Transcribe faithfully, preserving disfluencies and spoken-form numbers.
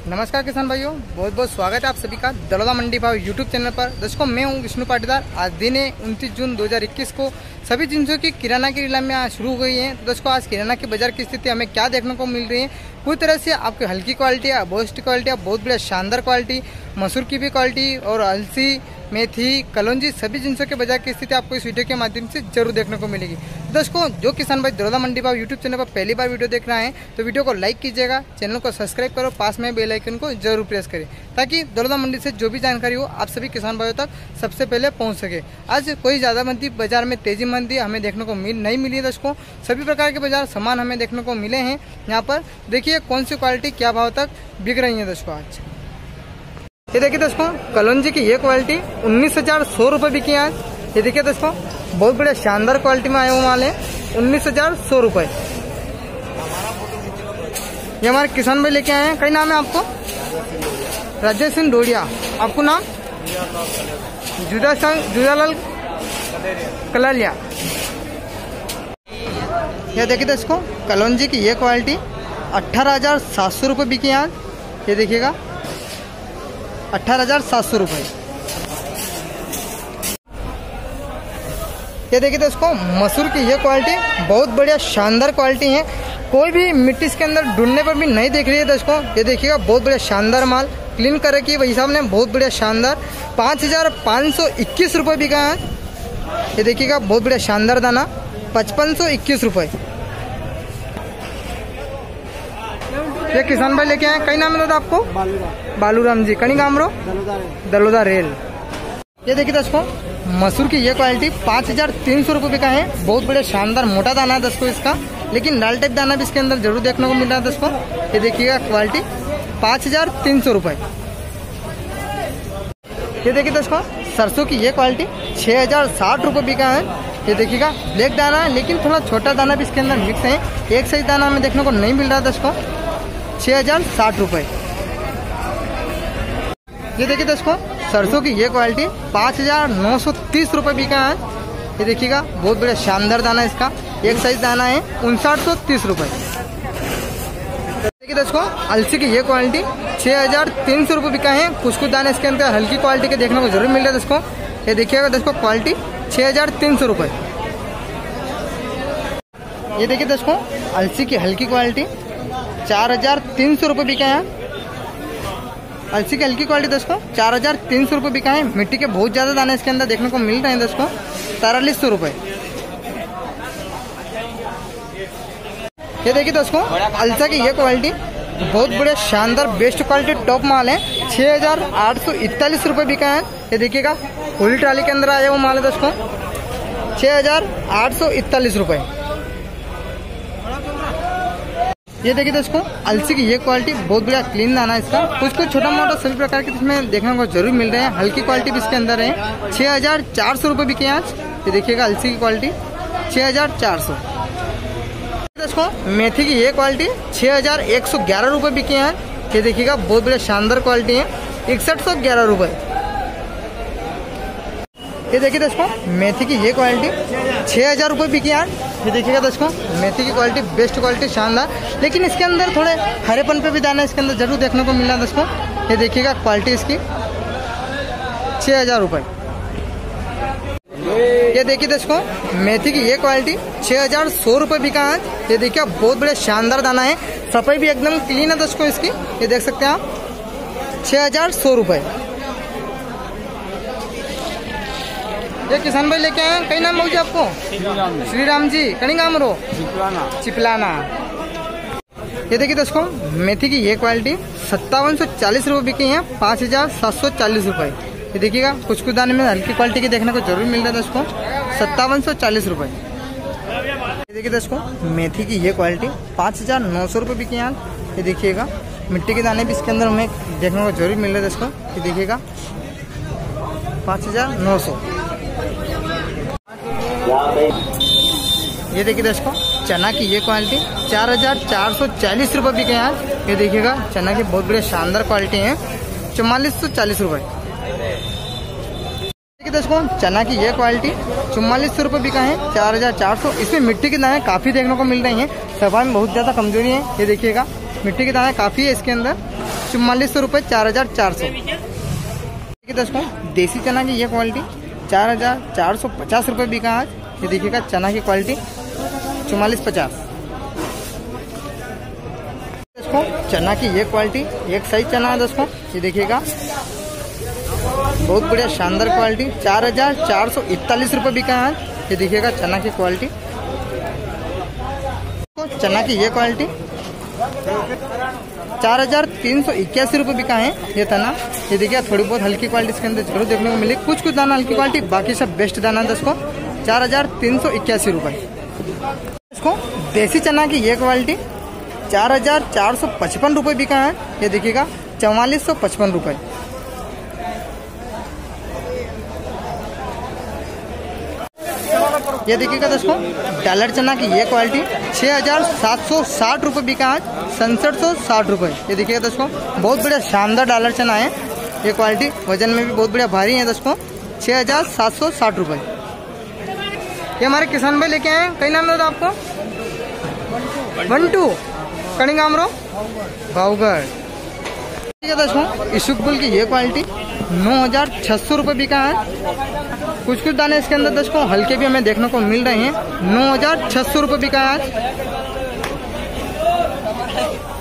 नमस्कार किसान भाइयों, बहुत बहुत स्वागत है आप सभी का दलोदा मंडी भाव यूट्यूब चैनल पर। दर्शकों, मैं हूं विष्णु पाटीदार। आज दिन है उनतीस जून दो हज़ार इक्कीस को सभी जिनसों की किराना की नीलामियां शुरू हो गई हैं। तो दोस्तों, आज किराना की बाजार की स्थिति हमें क्या देखने को मिल रही है, पूरी तरह से आपकी हल्की क्वालिटी, बेस्ट क्वालिटी, बहुत बढ़िया शानदार क्वालिटी, मसूर की भी क्वालिटी और अलसी, मेथी, कलौंजी, सभी जिनसों के बाजार की स्थिति आपको इस वीडियो के माध्यम से जरूर देखने को मिलेगी। दोस्तों, जो किसान भाई दलोदा मंडी भाव यूट्यूब चैनल पर पहली बार वीडियो देख रहे हैं तो वीडियो को लाइक कीजिएगा, चैनल को सब्सक्राइब करो, पास में बेल आइकन को जरूर प्रेस करें ताकि दलोदा मंडी से जो भी जानकारी हो आप सभी किसान भाइयों तक सबसे पहले पहुंच सके। आज कोई ज़्यादा मंदी बाजार में तेजी मंदी हमें देखने को मिल नहीं मिली। दोस्तों, सभी प्रकार के बाजार सामान हमें देखने को मिले हैं। यहाँ पर देखिए कौन सी क्वालिटी क्या भाव तक बिक रही है। दोस्तों, आज ये देखिए दोस्तों, कलौंजी की ये क्वालिटी उन्नीस हजार सौ रुपये बिकी है आज। ये देखिए दोस्तों, बहुत बड़े शानदार क्वालिटी में आए हुए माल है, उन्नीस हजार सौ रुपये। ये हमारे किसान भाई लेके आए हैं। कई नाम है आपको? राजेश सिंह डोडिया। आपको नाम? जुदा जुदालाल कलालिया। ये देखिए दोस्तों, कलौंजी की ये क्वालिटी अठारह हजार सात सौ रुपये बिकी है आज। ये देखिएगा, अठारह हजार सात सौ रुपये। ये देखिए दोस्तों, मसूर की ये क्वालिटी बहुत बढ़िया शानदार क्वालिटी है, कोई भी मिट्टी इसके अंदर ढूंढने पर भी नहीं दिख रही है। दोस्तों, ये देखिएगा, बहुत बढ़िया शानदार माल, क्लीन कर रखी है भाई साहब ने, बहुत बढ़िया शानदार। पाँच हजार पाँच सौ इक्कीस रुपये बिका है। ये देखिएगा, बहुत बढ़िया शानदार दाना, पचपन सौ इक्कीस रुपये। ये किसान भाई लेके आए। कई नाम है दादा आपको? बालूराम जी। कहीं गाम रो? दलोदा रेल। ये देखिए दोस्तों, मसूर की ये क्वालिटी पाँच हजार तीन सौ रुपये बिका है, बहुत बड़े शानदार मोटा दाना है दोस्तों इसका, लेकिन लाल टाइप दाना भी इसके अंदर जरूर देखने को मिल रहा है दोस्तों। ये देखिएगा, क्वालिटी पाँच हजार तीन सौ रुपये। ये देखिए दोस्तों, सरसों की ये क्वालिटी छः हजार साठ रुपये बिका है। ये देखिएगा, ब्लैक दाना है लेकिन थोड़ा छोटा दाना भी इसके अंदर मिक्स है, एक सही दाना हमें देखने को नहीं मिल रहा है दोस्तों। छः हजार साठ रुपये। ये देखिए दोस्तों, सरसों की ये क्वालिटी पाँच हजार नौ सौ तीस रुपये बिका है। ये देखिएगा, बहुत बड़ा शानदार दाना है इसका, एक साइज दाना है, उनसाठ सौ तीस रुपये। देखिए दोस्तों, अलसी की ये क्वालिटी छः हजार तीन सौ रुपये बिका है। कुछ कुछ दाने इसके अंदर हल्की क्वालिटी के देखने को जरूर मिल रहा है दोस्तों। ये देखिएगा दोस्तों, क्वालिटी छः हजार तीन सौ रुपये। ये देखिए दोस्तों, अलसी की हल्की क्वालिटी चार हजार तीन सौ रुपये बिका है। अलसी की हल्की क्वालिटी दोस्तों चार हजार तीन सौ रुपये बिका है। मिट्टी के बहुत ज्यादा दाने इसके अंदर देखने को मिल रहे हैं दोस्तों, तैतालीस सौ रुपये। ये देखिए दोस्तों, अलसा की ये क्वालिटी बहुत बड़े शानदार बेस्ट क्वालिटी टॉप माल है, छः हजार आठ सौ इकतालीस रुपये बिका है। ये देखिएगा, फुल ट्राली के अंदर आया वो माल है दोस्तों, छः हजार आठ सौ इकतालीस रुपये। ये देखिए दोस्तों, अलसी की ये क्वालिटी बहुत बढ़िया क्लीन दाना है इसका, कुछ कुछ छोटा मोटा सभी प्रकार के इसमें देखने को जरूर मिल रहे हैं। हल्की क्वालिटी भी इसके अंदर है, छः हजार चार सौ रुपये बिके आज। ये देखिएगा, अलसी की क्वालिटी छः हजार चार सौ। दोस्तों, मेथी की ये क्वालिटी छः हजार एक सौ ग्यारह रुपये बिके हैं। ये देखिएगा, बहुत बढ़िया शानदार क्वालिटी है, इकसठ सौ ग्यारह रुपये। ये देखिए दोस्तों, मेथी की ये क्वालिटी छः हजार रुपये बिकी आज। ये देखिएगा दोस्तों, मेथी की क्वालिटी बेस्ट क्वालिटी शानदार, लेकिन इसके अंदर थोड़े हरेपन पे भी दाना इसके अंदर जरूर देखने को मिल रहा है दोस्तों। ये देखिएगा, क्वालिटी इसकी छः हजार रुपये। ये देखिए दोस्तों, मेथी की ये क्वालिटी छः हजार सौ रुपये बिका आज। ये देखिए, बहुत बड़े शानदार दाना है, सफाई भी एकदम क्लीन है दोस्तों इसकी, ये देख सकते हैं आप, छः हजार सौ रुपये। ये किसान भाई लेके आए। कई नाम होगी आपको? श्री राम जी। कहीं गाम रो? चिपलाना। ये देखिए दोस्तों, मेथी की ये क्वालिटी सत्तावन सौ चालीस रुपये बिकी है, पाँच हजार सात सौ चालीस रुपये। ये देखिएगा, कुछ कुछ दाने में हल्की क्वालिटी के देखने को जरूर मिल रहा है दोस्तों, सत्तावन सौ चालीस रुपये। ये देखिए दोस्तों, मेथी की ये क्वालिटी पाँच हजार नौ सौ रुपये बिकी है। ये देखिएगा, मिट्टी के दाने भी इसके अंदर हमें देखने को जरूर मिल रहे हैं दोस्तों। ये देखिएगा, पाँच हजार नौ सौ। ये देखिए दोस्तों, चना की ये क्वालिटी चार हजार चार सौ चालीस रुपये बिके हैं। ये देखिएगा, चना की बहुत बड़ी शानदार क्वालिटी है, चौवालीस सौ चालीस रुपये। देखिए दोस्तों, चना की ये क्वालिटी चौवालीस सौ रुपये बिका है, चार हजार चार सौ। इसमें मिट्टी के दाने काफी देखने को मिल रही हैं, सफाई में बहुत ज्यादा कमजोरी है। ये देखिएगा, मिट्टी के दाने काफी है इसके अंदर, चुम्मालीस सौ रुपये, चार हजार चार सौ। देखिए दोस्तों देसी चना की ये क्वालिटी चार हजार चार सौ पचास रुपये बिका आज। ये देखिएगा चना की क्वालिटी चुम्मालीस पचास। दोस्तों चना की ये क्वालिटी एक साइज चना है दोस्तों, ये देखिएगा बहुत बढ़िया शानदार क्वालिटी चार हजार चार सौ इकतालीस रुपये बिका है आज। ये देखिएगा चना की क्वालिटी। चना की ये क्वालिटी चार हजार तीन सौ इक्यासी रुपये बिका है ये दाना। ये देखिए थोड़ी बहुत हल्की क्वालिटी इसके अंदर जरूर देखने को मिले, कुछ कुछ दाना हल्की क्वालिटी, बाकी सब बेस्ट दाना है दोस्तों। चार हजार तीन सौ इक्यासी रुपये। इसको देसी चना की ये क्वालिटी चार हजार चार सौ पचपन रुपये बिका है। ये देखिएगा चौवालीस सौ पचपन रुपये। ये देखिएगा दोस्तों डॉलर चना की ये क्वालिटी छः हजार सात सौ साठ रुपये बिका आज, सनसठ सौ साठ रुपये। ये देखिएगा दोस्तों बहुत बढ़िया शानदार डॉलर चना है ये क्वालिटी, वजन में भी बहुत बढ़िया भारी है दोस्तों। छः हजार सात सौ साठ रुपये। ये हमारे किसान भाई लेके आए, कई नाम है आपको? वन टू कणिगामरो भावगढ़। ठीक है दोस्तों इसुकबुल की ये क्वालिटी नौ हजार छः सौ रुपये बिका है। कुछ कुछ दाने इसके अंदर दोस्तों हल्के भी हमें देखने को मिल रहे हैं। नौ हजार छः सौ रुपये बिका है आज।